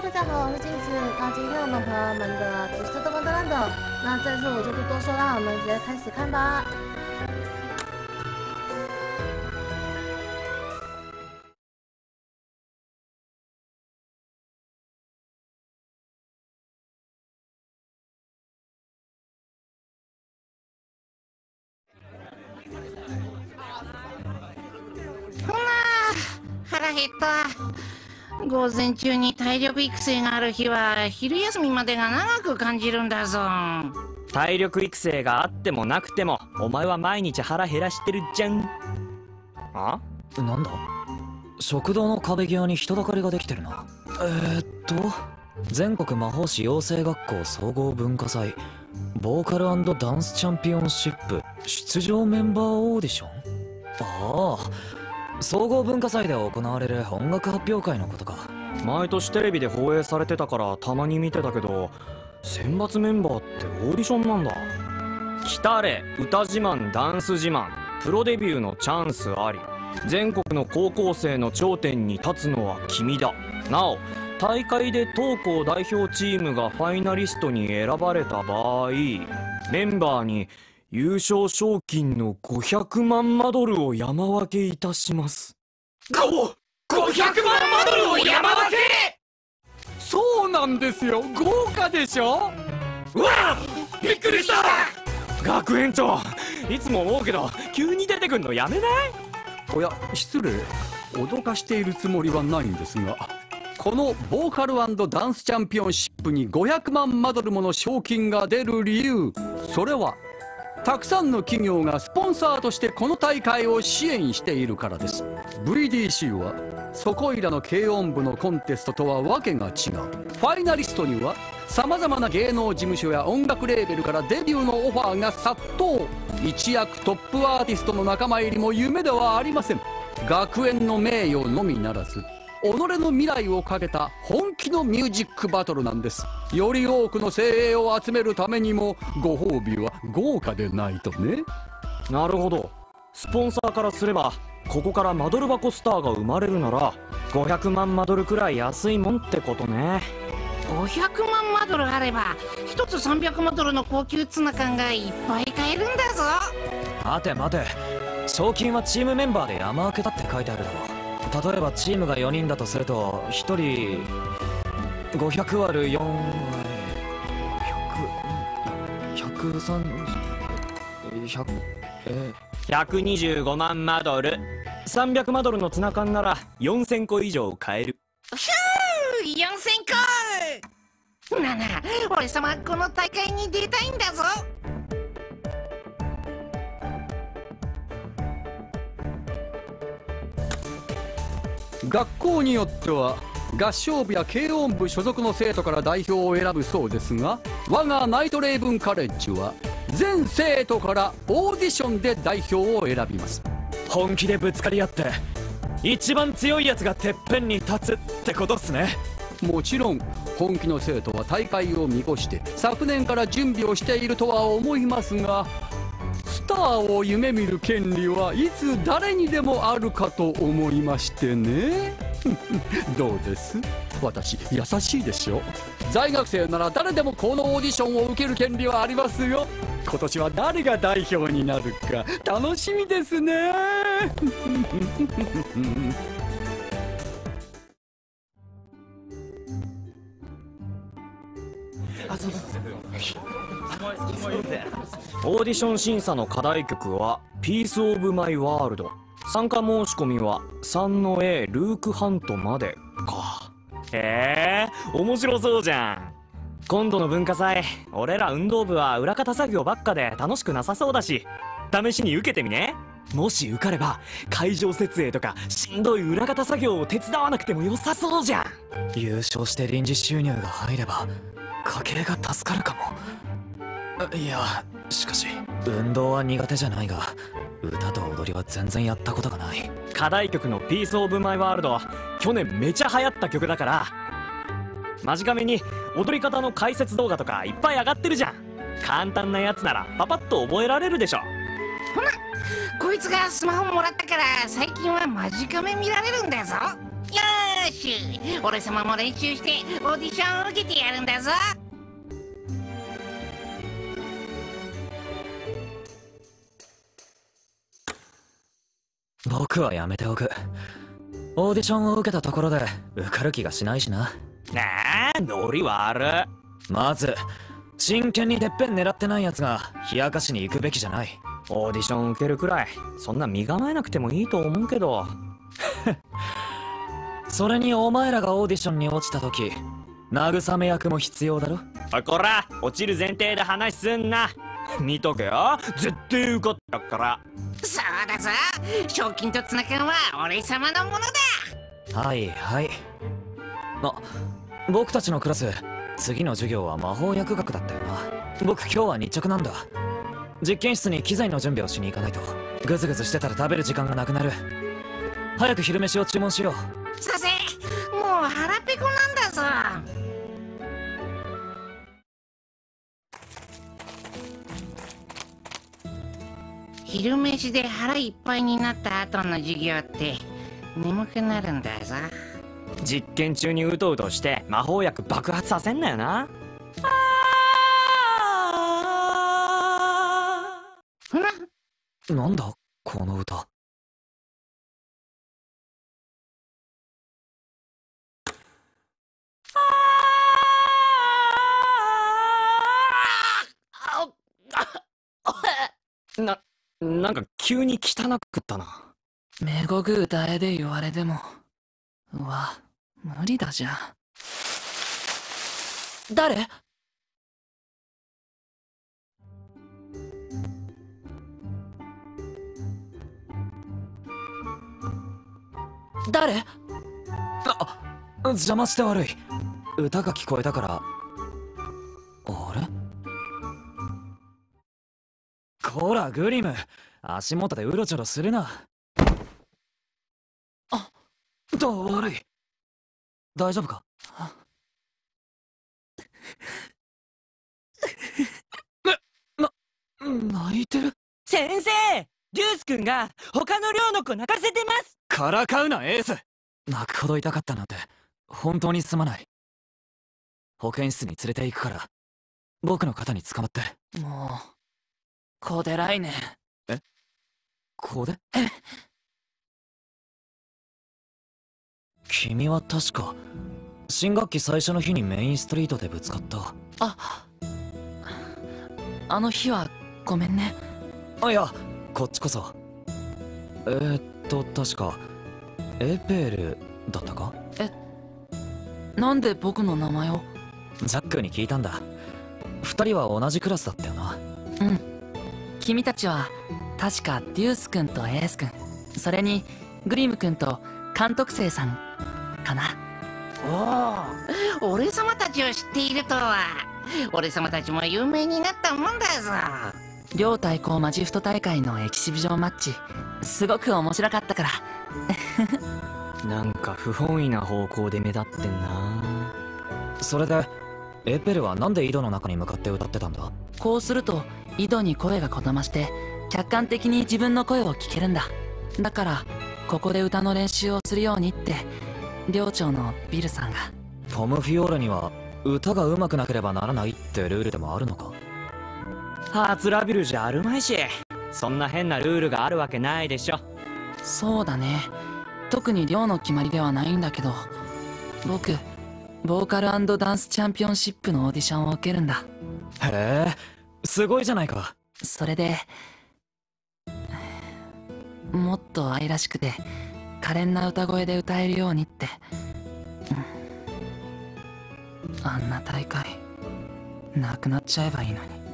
大家好，我是镜子。那今天我们朋友们的吐司多么多烂的，那这次我就不多说啦，我们直接开始看吧。 腹減った。午前中に体力育成がある日は昼休みまでが長く感じるんだぞ。 体力育成があってもなくてもお前は毎日腹減らしてるじゃん。あ？ なんだ？食堂の壁際に人だかりができてるな。全国魔法師養成学校総合文化祭ボーカル&ダンスチャンピオンシップ出場メンバーオーディション。ああ、総合文化祭で行われる音楽発表会のことか。 毎年テレビで放映されてたからたまに見てたけど、選抜メンバーってオーディションなんだ。来たれ歌自慢ダンス自慢、プロデビューのチャンスあり。全国の高校生の頂点に立つのは君だ。なお大会で当校代表チームがファイナリストに選ばれた場合、メンバーに優勝賞金の500万マドルを山分けいたします。 500万マドルを山分け。 そうなんですよ、豪華でしょ。 うわあ、びっくりした。 学園長、いつも思うけど急に出てくんのやめない？ おや、失礼。脅かしているつもりはないんですが、このボーカル&ダンスチャンピオンシップに500万マドルもの賞金が出る理由、それはたくさんの企業がスポンサーとしてこの大会を支援しているからです。 VDC はそこいらの軽音部のコンテストとはわけが違う。ファイナリストにはさまざまな芸能事務所や音楽レーベルからデビューのオファーが殺到。一躍トップアーティストの仲間入りも夢ではありません。学園の名誉のみならず己の未来をかけた本気のミュージックバトルなんです。より多くの精鋭を集めるためにもご褒美は豪華でないとね。 なるほど。スポンサーからすればここからマドル箱スターが生まれるなら500万マドルくらい安いもんってことね。 500万マドルあれば1つ300マドルの高級ツナ缶がいっぱい買えるんだぞ。 待て待て、賞金はチームメンバーで山分けだって書いてあるだろう。例えばチームが4人だとすると1人500割る4割 125万マドル。300マドルのツナ缶なら4000個以上買える。 4000個なあなあ、俺様この大会に出たいんだぞ。 学校によっては合唱部や軽音部所属の生徒から代表を選ぶそうですが、我がナイトレイブンカレッジは全生徒からオーディションで代表を選びます。 本気でぶつかり合って一番強いやつがてっぺんに立つってことっすね。 もちろん本気の生徒は大会を見越して昨年から準備をしているとは思いますが、スターを夢見る権利はいつ誰にでもあるかと思いましてね。どうです？私優しいでしょ。在学生なら誰でもこのオーディションを受ける権利はありますよ。今年は誰が代表になるか楽しみですね。 オーディション審査の課題曲は「ピース・オブ・マイ・ワールド」。参加申し込みは3の A ルーク・ハントまでか。へえ、面白そうじゃん。今度の文化祭、俺ら運動部は裏方作業ばっかで楽しくなさそうだし、試しに受けてみね。もし受かれば会場設営とかしんどい裏方作業を手伝わなくても良さそうじゃん。 優勝して臨時収入が入れば家計が助かるかも。いや、しかし運動は苦手じゃないが歌と踊りは全然やったことがない。 課題曲の「ピース・オブ・マイ・ワールド」去年めちゃ流行った曲だから、間近めに踊り方の解説動画とかいっぱい上がってるじゃん。簡単なやつならパパッと覚えられるでしょ。 ほな、こいつがスマホもらったから最近は間近め見られるんだぞ。よーしゅ。俺様も練習してオーディションを受けてやるんだぞ。 僕はやめておく。オーディションを受けたところで受かる気がしないしな。 なあ、ノリ悪。 まず真剣にてっぺん狙ってないやつが冷やかしに行くべきじゃない。 オーディション受けるくらいそんな身構えなくてもいいと思うけど。 それにお前らがオーディションに落ちた時慰め役も必要だろ。 あ、こら落ちる前提で話すんな。見とけよ、絶対受かったから。 そうだぞ、賞金とツナ缶は俺様のものだ。 はいはい。僕たちのクラス次の授業は魔法薬学だったよな。僕今日は日直なんだ。実験室に機材の準備をしに行かないと。グズグズしてたら食べる時間がなくなる。早く昼飯を注文しよう。 させ、もう腹ペコなんだぞ。昼飯で腹いっぱいになった後の授業って眠くなるんだぞ。 実験中にうとうとして魔法薬爆発させんなよな。 なんだこの歌。 なんか急に汚くったな。 めごく歌えで言われても、うわ、無理だじゃん。誰？誰？ 邪魔して悪い。歌が聞こえたから。あれ？こらグリム、足元でうろちょろするな。悪い。大丈夫か？泣いてる。 先生、デュース君が他の寮の子泣かせてます。 からかうなエース。泣くほど痛かったなんて本当にすまない。保健室に連れて行くから僕の肩に捕まって。 もうこでらいね。 こで？君は確か新学期最初の日にメインストリートでぶつかった。 あの日はごめんね。 いやこっちこそ。確かエペールだったか？ なんで僕の名前を？ ジャックに聞いたんだ。二人は同じクラスだったよな。 うん。君たちは確かデュース君とエース君、それにグリム君と監督生さんかな。 おお、俺様たちを知っているとは。俺様たちも有名になったもんだぞ。 両対抗マジフト大会のエキシビジョンマッチ、すごく面白かったから。 なんか不本意な方向で目立ってんな。 それでエペルはなんで井戸の中に向かって歌ってたんだ？ こうすると井戸に声がこだまして客観的に自分の声を聞けるんだ。だからここで歌の練習をするようにって寮長のビルさんが。 ポムフィオーラには歌が上手くなければならないってルールでもあるのか？ 初ラビルじゃあるまいし、そんな変なルールがあるわけないでしょ。 そうだね、特に寮の決まりではないんだけど、僕ボーカル&ダンスチャンピオンシップのオーディションを受けるんだ。 へえ、すごいじゃないか。 それでもっと愛らしくて可憐な歌声で歌えるようにって、あんな大会なくなっちゃえばいいのに。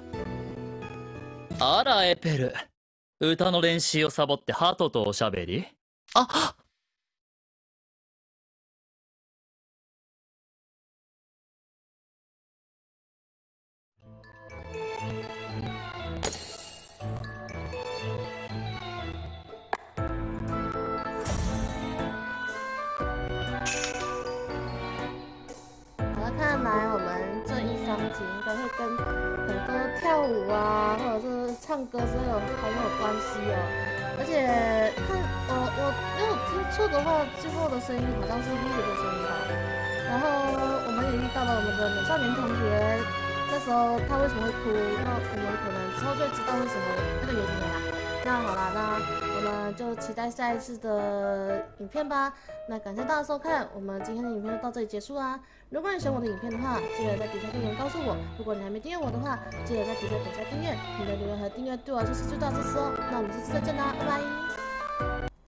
あらエペル、歌の練習をサボってハトとおしゃべり？ あっ、 看来我们这一商集应该会跟很多跳舞啊，或者是唱歌很有关系哦。 而且我没有听错的话，最后的声音好像是 Liu 的声音吧。然后我们也遇到了我们的美少年同学，那时候他为什么会哭？那我们可能之后就会知道为什么那个原因了啦。那好啦，那我们就期待下一次的影片吧。那感谢大家收看，我们今天的影片就到这里结束啦。如果你喜欢我的影片的话，记得在底下留言告诉我。如果你还没订阅我的话，记得在底下点下订阅。你的留言和订阅对我就是最大的支持哦。那我们下次再见啦，拜拜。